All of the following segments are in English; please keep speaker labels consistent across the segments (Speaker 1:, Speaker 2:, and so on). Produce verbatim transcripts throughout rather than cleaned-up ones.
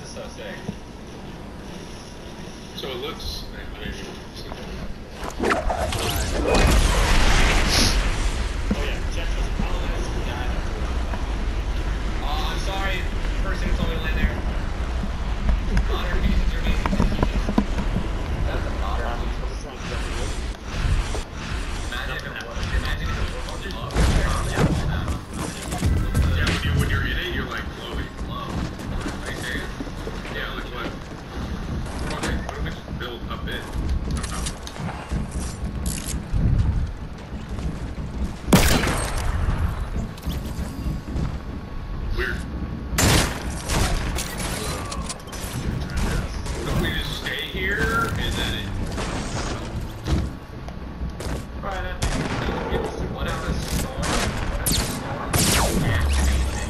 Speaker 1: is so sick.
Speaker 2: So it looks. I mean,
Speaker 1: oh yeah, Jeff was colonized. Yeah. Oh, I'm sorry. First thing told me to land there. Modern pieces are amazing. That's a modern piece. Imagine if it was. Imagine if it was low.
Speaker 2: yeah, when, you, when you're in it, you're like floating.
Speaker 1: Low. Are you serious?
Speaker 2: Yeah, like what? What if it just build up it? Weird. What if we just stay here and then it...
Speaker 1: Right, that makes sense. Whatever storm. Whatever storm. Yeah, amazing.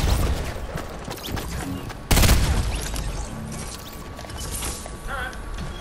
Speaker 1: Alright.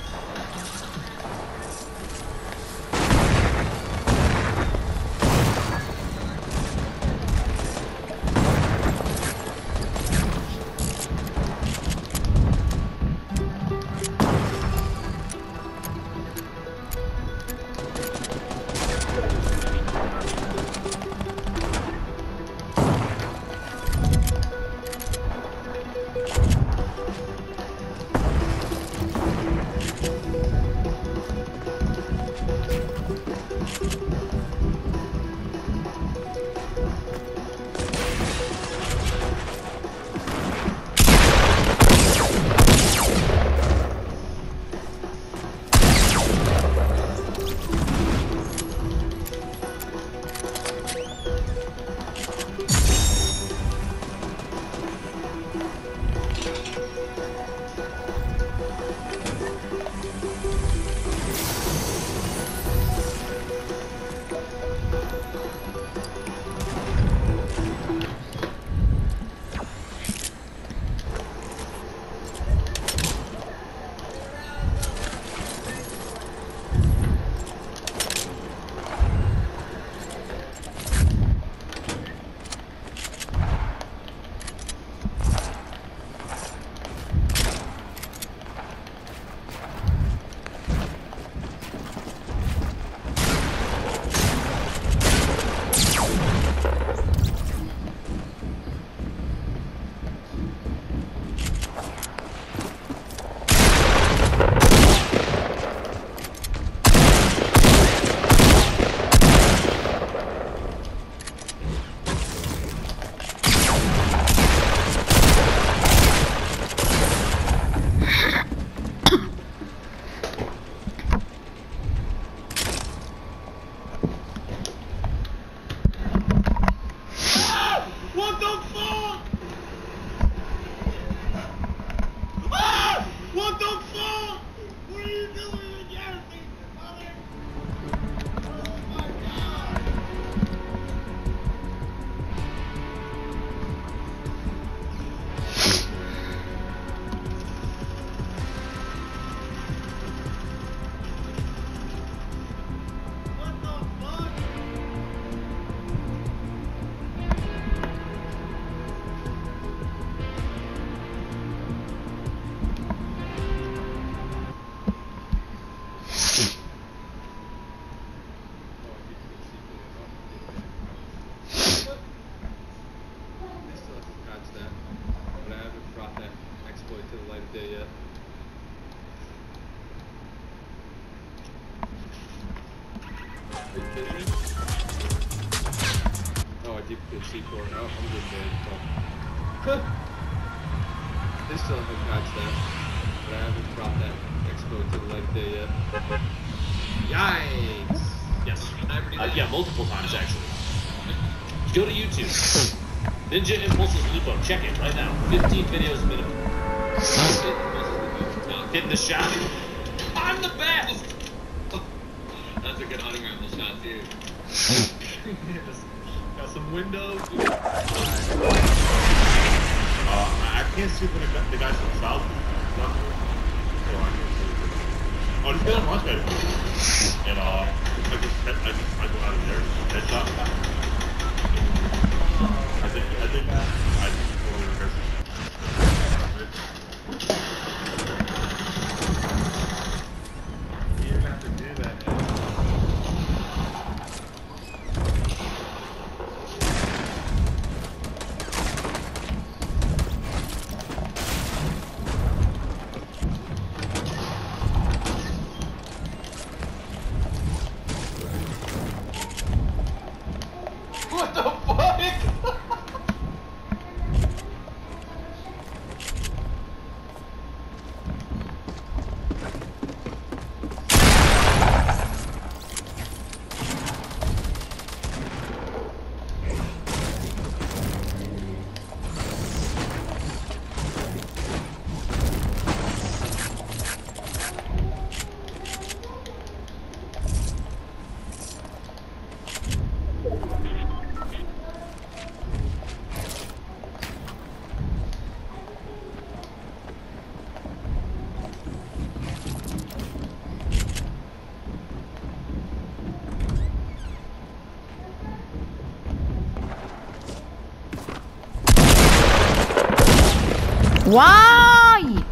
Speaker 2: Oh, I duplicate C four. Oh, I'm good dead. They still haven't patched that, but I haven't brought that exploit to the light of day yet. Yikes!
Speaker 1: Yes. Uh, yeah, multiple times actually. Go to YouTube. Ninja Impulses Lupo. Check it right now. fifteen videos minimum. Hit the shot. I'm the best!
Speaker 2: That's a good hunting rifle shot, too.
Speaker 1: Yes. Got some windows.
Speaker 3: Uh, I can't see when the, the guys from the south. So I can't see. Oh, just get on launch pad. And uh, I just, I just, I go out of there. Headshot. I think, I think, I think.
Speaker 4: Why?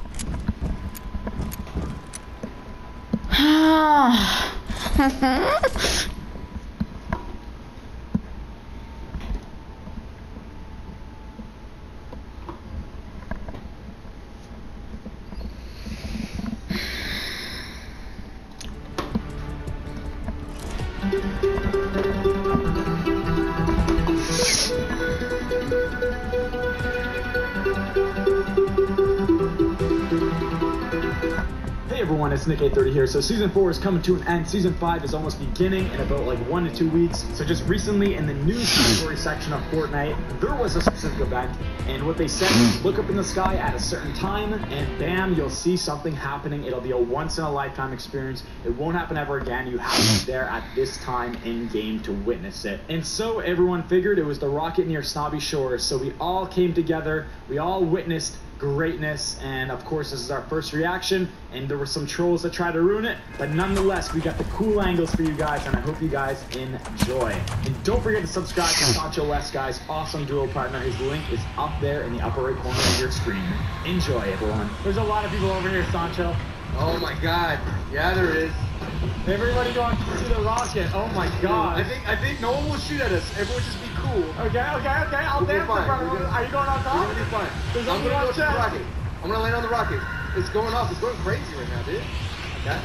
Speaker 5: Hey everyone, it's Nick eight thirty here. So season four is coming to an end. Season five is almost beginning in about like one to two weeks. So just recently in the news category section of Fortnite, there was a specific event, and what they said is look up in the sky at a certain time, and bam, you'll see something happening. It'll be a once in a lifetime experience. It won't happen ever again. You have to be there at this time in game to witness it. And so everyone figured it was the rocket near Snobby Shores. So we all came together. We all witnessed greatness, and of course this is our first reaction, and there were some trolls that tried to ruin it, but nonetheless we got the cool angles for you guys, and I hope you guys enjoy. And don't forget to subscribe to Sancho West, guys, awesome duo partner. His link is up there in the upper right corner of your screen. Enjoy, everyone. There's a lot of people over here, Sancho.
Speaker 2: Oh my god. Yeah, there is.
Speaker 5: Everybody going to see the rocket. Oh my god.
Speaker 2: I think I think no one will shoot at us. Everyone just be cool.
Speaker 5: Okay, okay, okay. I'll
Speaker 2: We'll be
Speaker 5: dance in
Speaker 2: fine.
Speaker 5: front of
Speaker 2: We're
Speaker 5: him.
Speaker 2: gonna-
Speaker 5: Are you going on
Speaker 2: We're
Speaker 5: top?
Speaker 2: gonna be fine.
Speaker 5: There's
Speaker 2: I'm
Speaker 5: only
Speaker 2: gonna
Speaker 5: one
Speaker 2: go to the
Speaker 5: chest.
Speaker 2: rocket. I'm gonna land on the rocket. It's going off. It's going crazy right now, dude. Okay.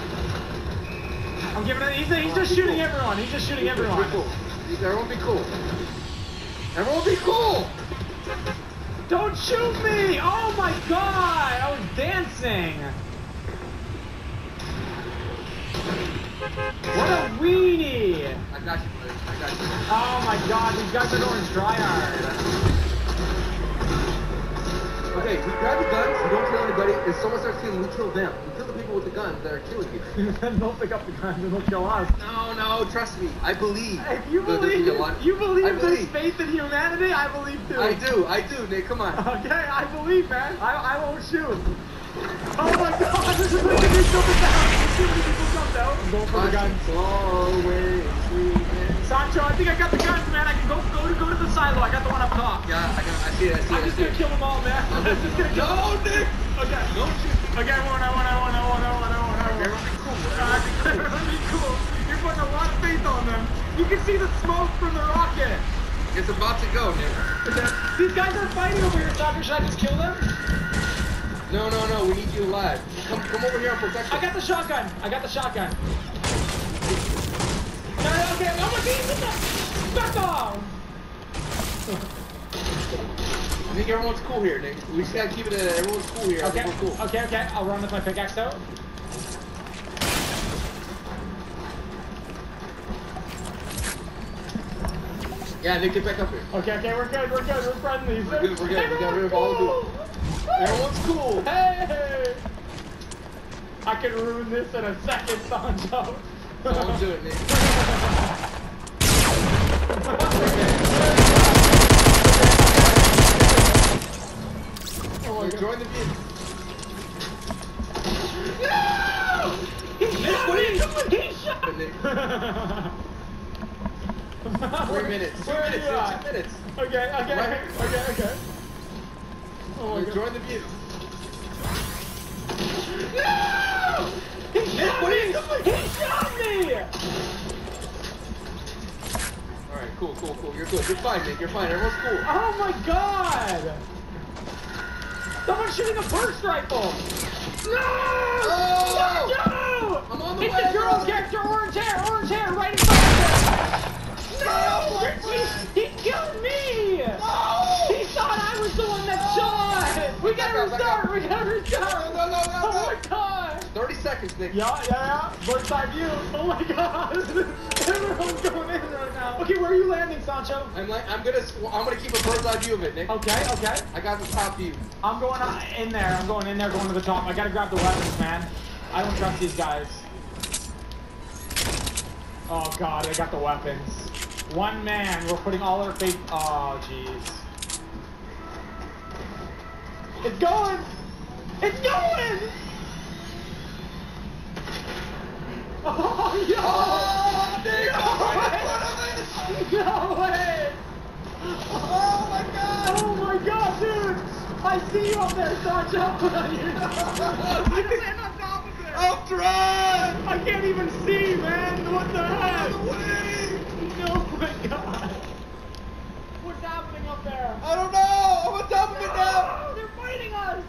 Speaker 5: I'm giving it. He's, he's just
Speaker 2: Be
Speaker 5: shooting
Speaker 2: cool.
Speaker 5: everyone. He's just shooting
Speaker 2: Be
Speaker 5: everyone.
Speaker 2: cool. Everyone be cool. Everyone be cool.
Speaker 5: Don't shoot me! Oh my god! I was dancing! What a weenie!
Speaker 2: I got you, buddy. I got you.
Speaker 5: Oh my god, these guys are going dry hard.
Speaker 2: Okay, we grab the guns. We don't kill anybody. If someone starts killing, we kill them. We kill the people with the guns that are killing you.
Speaker 5: Then they'll pick up the guns and they'll kill us.
Speaker 2: No, no, trust me. I believe.
Speaker 5: If you
Speaker 2: that there's
Speaker 5: believe,
Speaker 2: a lot-
Speaker 5: you believe
Speaker 2: I
Speaker 5: there's
Speaker 2: believe.
Speaker 5: faith in humanity, I believe too.
Speaker 2: I do, I do, Nick. Come on.
Speaker 5: Okay, I believe, man. I, I won't shoot. Oh my god, this is making me jump down. You see many people jump down? I'm going for the guns.
Speaker 2: Always sleeping.
Speaker 5: Sancho, I think I got the guns, man. I can go go to go to the silo. I got the one up top.
Speaker 2: Yeah, I, got, I see it, I see it,
Speaker 5: I'm
Speaker 2: I
Speaker 5: just
Speaker 2: see
Speaker 5: gonna
Speaker 2: it.
Speaker 5: kill them all, man. I'm just gonna kill
Speaker 2: No, Nick!
Speaker 5: Okay.
Speaker 2: Don't shoot.
Speaker 5: Okay, I won, I won, I won, I won, I won, I won, I won.
Speaker 2: Everyone be cool.
Speaker 5: Uh, everyone be cool. You're putting a lot of faith on them. You can see the smoke from the rocket.
Speaker 2: It's about to go, Nick.
Speaker 5: Okay. These guys are fighting over here, Soccer. Should I just kill them?
Speaker 2: No, no, no, we need you alive. Come come over here and protect
Speaker 5: I
Speaker 2: us.
Speaker 5: got the shotgun. I got the shotgun. No, no, okay, oh my god, back off!
Speaker 2: I think everyone's cool here, Nick. We just gotta keep it at everyone's cool here. I
Speaker 5: Okay,
Speaker 2: think we're cool.
Speaker 5: okay, okay. I'll run with my pickaxe out.
Speaker 2: Yeah, Nick, get back up here.
Speaker 5: Okay, okay, we're good, we're good, we're friendly.
Speaker 2: We're good, we're good. We got rid of all of Everyone's cool.
Speaker 5: Hey! I could ruin this in a second, Sancho.
Speaker 2: Don't do it, Nick.
Speaker 5: Oh my
Speaker 2: Join the vehicle.
Speaker 5: No! He shot
Speaker 2: what are you
Speaker 5: me!
Speaker 2: doing?
Speaker 5: He shot
Speaker 2: But Nick, three minutes. Two
Speaker 5: Where are
Speaker 2: minutes.
Speaker 5: you
Speaker 2: Two
Speaker 5: at?
Speaker 2: minutes.
Speaker 5: Okay, okay,
Speaker 2: Right.
Speaker 5: okay, okay. Oh my god.
Speaker 2: Join the vehicle.
Speaker 5: No! He shot
Speaker 2: what are
Speaker 5: me!
Speaker 2: you doing?
Speaker 5: He shot me!
Speaker 2: Alright, cool, cool, cool. You're good. You're fine, Nick. You're fine. Everyone's cool.
Speaker 5: Oh my god! Someone's shooting a burst rifle! No!
Speaker 2: Oh!
Speaker 5: No!
Speaker 2: I'm on the
Speaker 5: it's
Speaker 2: way,
Speaker 5: the girl's
Speaker 2: brother.
Speaker 5: character, orange hair, orange hair, right in front of him! No! He, he killed me!
Speaker 2: No!
Speaker 5: He thought I was the one that shot! We gotta
Speaker 2: Back up, back
Speaker 5: restart!
Speaker 2: up.
Speaker 5: We gotta restart!
Speaker 2: No, no, no, no,
Speaker 5: Oh
Speaker 2: no.
Speaker 5: my god!
Speaker 2: thirty seconds, Nick.
Speaker 5: Yeah, yeah, yeah. Bird's eye view. Oh my god! Everyone's going in right now. Okay, where are you landing, Sancho?
Speaker 2: I'm like, I'm gonna, sw- I'm gonna keep a bird's eye view of it, Nick.
Speaker 5: Okay, okay.
Speaker 2: I got the top view.
Speaker 5: I'm going uh, in there. I'm going in there, going to the top. I gotta grab the weapons, man. I don't trust these guys. Oh god, I got the weapons. One man. We're putting all our faith. Oh jeez. It's going. It's going. Oh no!
Speaker 2: Oh, Nick,
Speaker 5: No
Speaker 2: I'm right
Speaker 5: way!
Speaker 2: in front of it.
Speaker 5: No way!
Speaker 2: Oh my god!
Speaker 5: Oh my god, dude! I see you up there, Sancho!
Speaker 3: I can stand on top of it!
Speaker 2: Ultron!
Speaker 5: I can't even see, man! What the heck?
Speaker 3: Out of the way!
Speaker 5: No, my God! What's happening up there?
Speaker 2: I don't know! I'm on top of it now!
Speaker 5: Oh, they're fighting us!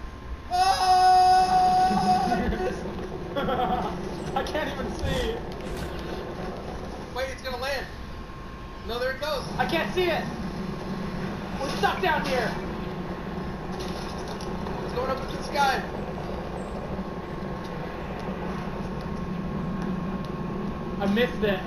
Speaker 2: Oh! I missed.
Speaker 5: I can't even see.
Speaker 2: Wait, it's gonna land. No, there it goes.
Speaker 5: I can't see it. We're stuck down here.
Speaker 2: It's going up into the sky.
Speaker 5: I missed it.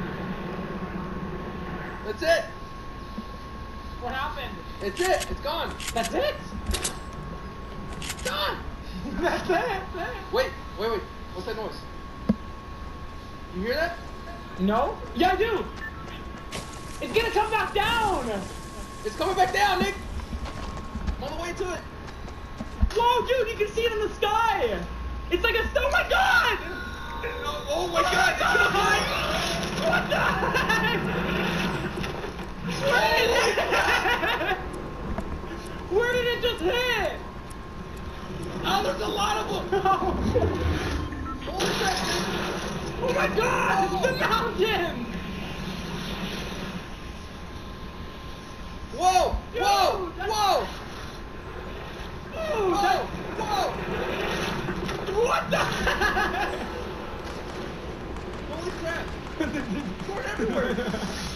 Speaker 2: That's it.
Speaker 5: What happened?
Speaker 2: It's it. It's gone.
Speaker 5: That's it?
Speaker 2: It's gone.
Speaker 5: That's it. That's it.
Speaker 2: Wait, wait, wait. What's that noise? You hear that?
Speaker 5: No? Yeah, I do. It's gonna come back down.
Speaker 2: It's coming back down, Nick. I'm on the way to it.
Speaker 5: Whoa, dude, you can see it in the sky. It's like a, oh my God.
Speaker 2: Oh, oh my God! It's gonna fly!
Speaker 5: What the heck? Where did it hit? Where did it just hit?
Speaker 2: Oh, there's a lot of them. Holy crap!
Speaker 5: Oh my God! It's the mountain!
Speaker 2: Whoa!
Speaker 5: Dude,
Speaker 2: Whoa!
Speaker 5: that's-
Speaker 2: Whoa!
Speaker 5: Dude,
Speaker 2: Whoa!
Speaker 5: that-
Speaker 2: Whoa!
Speaker 5: what the heck?
Speaker 2: Holy crap! Torn everywhere!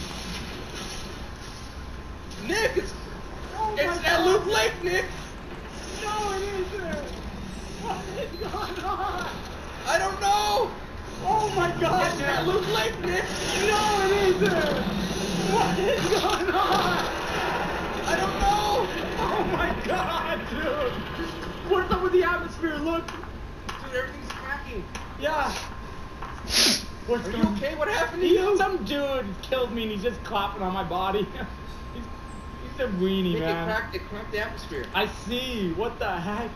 Speaker 2: Nick, it's
Speaker 5: Oh my
Speaker 2: it's at
Speaker 5: God.
Speaker 2: Loop Lake, Nick.
Speaker 5: No, it isn't. What is going on?
Speaker 2: I don't know.
Speaker 5: Oh my God!
Speaker 2: It's at Loop Lake, Nick.
Speaker 5: No, it isn't. What is going on?
Speaker 2: I don't know.
Speaker 5: Oh my God, dude! What's up with the atmosphere? Look.
Speaker 2: Dude, everything's cracking.
Speaker 5: Yeah. What's
Speaker 2: Are
Speaker 5: going
Speaker 2: you okay? What happened to
Speaker 5: He,
Speaker 2: you?
Speaker 5: some dude killed me and he's just clapping on my body. he's, he's a weenie,
Speaker 2: Nick, it
Speaker 5: man.
Speaker 2: cracked, it cracked the atmosphere.
Speaker 5: I see. What the heck?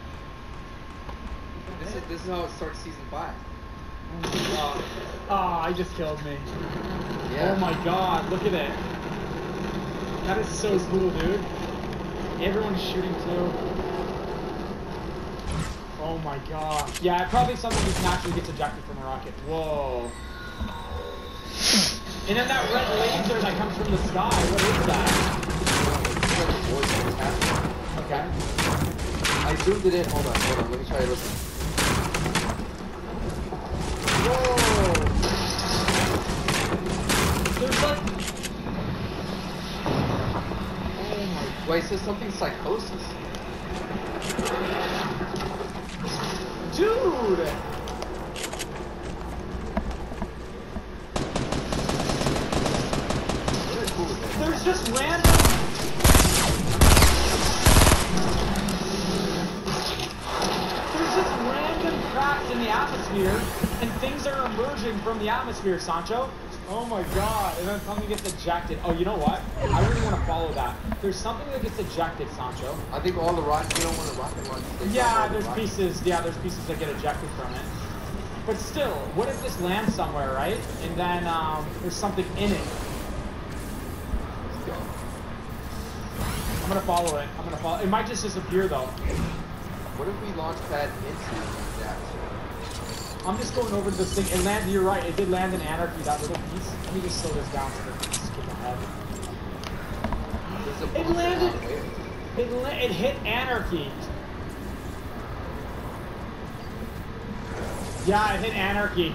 Speaker 2: This is this is how it starts season five.
Speaker 5: Oh, oh, he just killed me.
Speaker 2: Yeah.
Speaker 5: Oh my God, look at it. That is so cool, dude. Everyone's shooting too. Oh my God. Yeah, probably something just naturally gets ejected from a rocket. Whoa. And then that red laser that comes from the sky, what is that? Okay.
Speaker 2: I zoomed it in. Hold on, hold on. Let me try to listen.
Speaker 5: Whoa. There's like... Oh my...
Speaker 2: Wait, it says something psychosis.
Speaker 5: Dude!
Speaker 2: Really cool with it.
Speaker 5: There's just random... There's just random cracks in the atmosphere, and things are emerging from the atmosphere, Sancho. Oh my God, and then something gets ejected. Oh, you know what? I really want to follow that. There's something that gets ejected, Sancho.
Speaker 2: I think all the rockets, you don't want to rocket launch. They
Speaker 5: Yeah,
Speaker 2: drop all the
Speaker 5: there's
Speaker 2: rockets.
Speaker 5: pieces, yeah, there's pieces that get ejected from it. But still, what if this lands somewhere, right? And then um, there's something in it.
Speaker 2: Let's go.
Speaker 5: I'm gonna follow it. I'm gonna follow. It might just disappear though.
Speaker 2: What if we launch pad into that?
Speaker 5: I'm just going over to this thing. It landed. You're right. It did land in Anarchy. That little piece. Let me just slow this down so that we can skip ahead.
Speaker 2: There's a
Speaker 5: It
Speaker 2: bunker
Speaker 5: landed.
Speaker 2: out there.
Speaker 5: It la it hit Anarchy. Yeah, it hit Anarchy.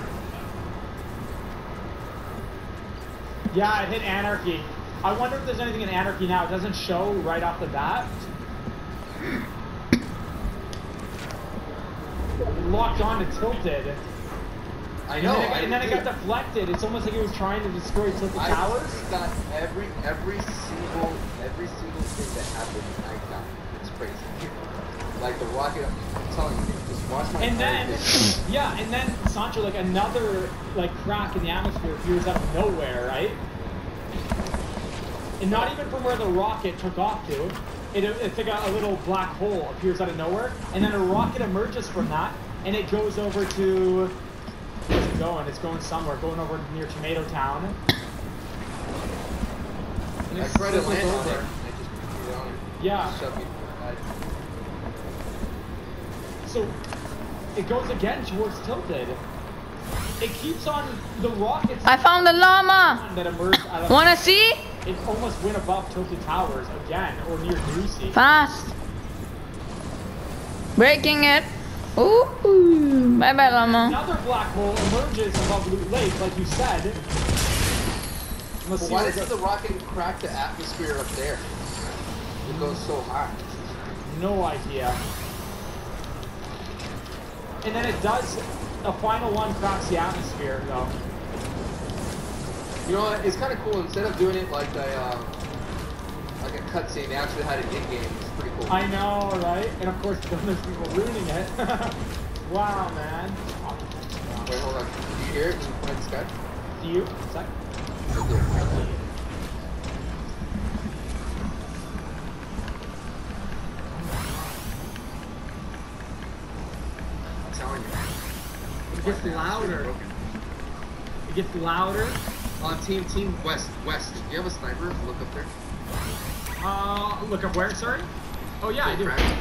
Speaker 5: Yeah, it hit Anarchy. I wonder if there's anything in Anarchy now. It doesn't show right off the bat. Locked on and tilted.
Speaker 2: I
Speaker 5: And
Speaker 2: know.
Speaker 5: then it,
Speaker 2: I
Speaker 5: and then it got
Speaker 2: did.
Speaker 5: deflected. It's almost like it was trying to destroy tilted
Speaker 2: I
Speaker 5: towers.
Speaker 2: got every every single every single thing that happened. I got it. It's crazy. Like the rocket. I'm telling you, just watch my.
Speaker 5: And then,
Speaker 2: entire
Speaker 5: yeah, and then Sancho, like another like crack in the atmosphere appears out of nowhere, right? And not even from where the rocket took off to. It, it's like a, a little black hole appears out of nowhere, and then a rocket emerges from that, and it goes over to. Where's it going? It's going somewhere. Going over near Tomato Town. And
Speaker 2: I
Speaker 5: it
Speaker 2: tried to
Speaker 5: circles
Speaker 2: land on
Speaker 5: over.
Speaker 2: it. And it just, you know,
Speaker 5: Yeah.
Speaker 2: shut me. side.
Speaker 5: So it goes again towards tilted. It keeps on the rockets.
Speaker 4: I found the llama.
Speaker 5: That emerged out of.
Speaker 4: Wanna see?
Speaker 5: It almost went above tilted towers again, or near Greasy.
Speaker 4: Fast. Breaking it. Ooh. Bye bye, llama.
Speaker 5: Another black hole emerges above Loot Lake, like you said. Let's
Speaker 2: Well,
Speaker 5: see
Speaker 2: why
Speaker 5: what
Speaker 2: doesn't the rocket crack the atmosphere up there? It goes so high.
Speaker 5: No idea. And then it does. The final one cracks the atmosphere, though.
Speaker 2: You know what? It's kind of cool. Instead of doing it like a uh, like a cutscene, they actually had it in game. It's pretty cool.
Speaker 5: I know, right? And of course, then there's people ruining it. Wow, man. Oh, wow.
Speaker 2: Wait, hold on. Do you hear it? Can you point at the sky?
Speaker 5: Do you? One sec.
Speaker 2: Right there. I'm telling you.
Speaker 5: It gets louder. It gets louder.
Speaker 2: On team, team west, west. Do you have a sniper? Look up there.
Speaker 5: Uh, look up where, sorry? Oh, yeah, I do.
Speaker 2: Right.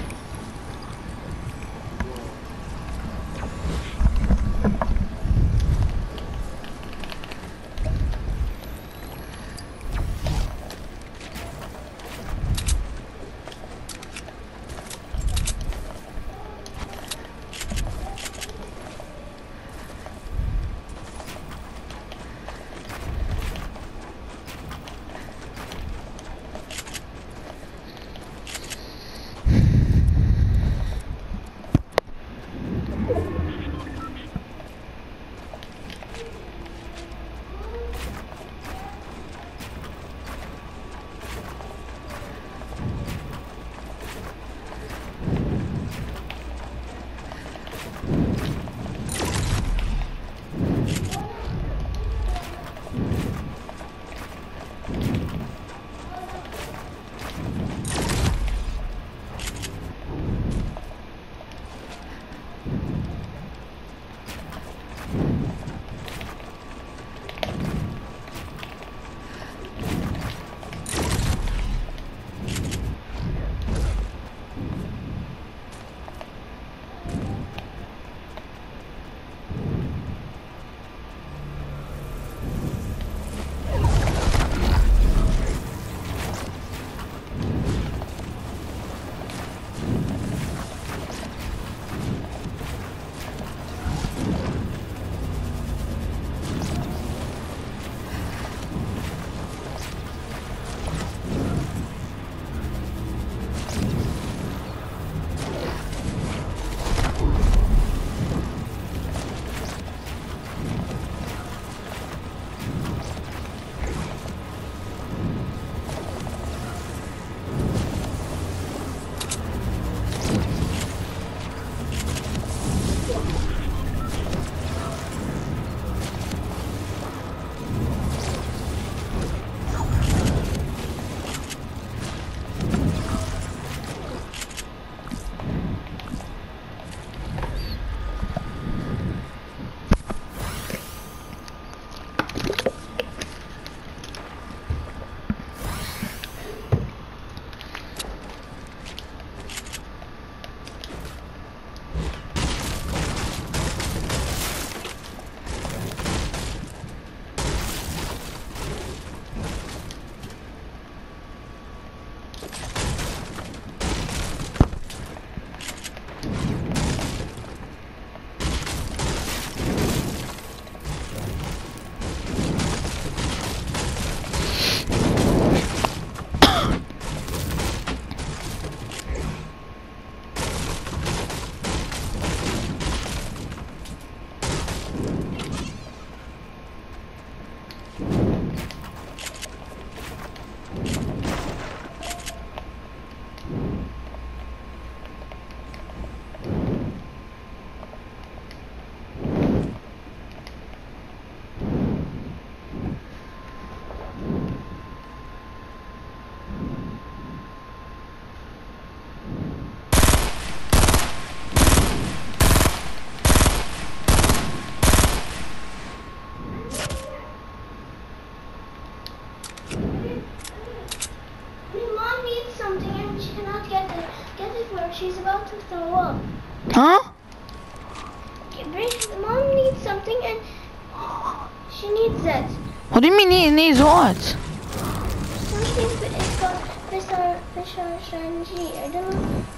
Speaker 6: her. She's about to throw up.
Speaker 4: Huh?
Speaker 6: Okay, bring, Mom needs something and she needs that.
Speaker 4: What do you mean he needs what?
Speaker 6: Something it's called Fisher Fisher Shanji. I don't know.